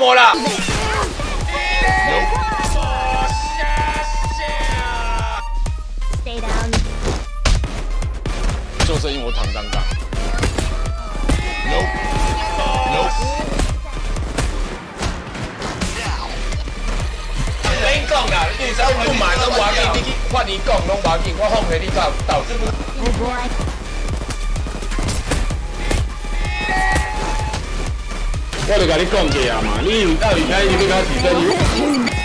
魔了。做生意我躺当当。免讲啦，你只不满拢无要紧，你去换你讲拢无要紧，我奉陪你到这不。我就甲你讲过啊嘛，你有道理，你甲提升你。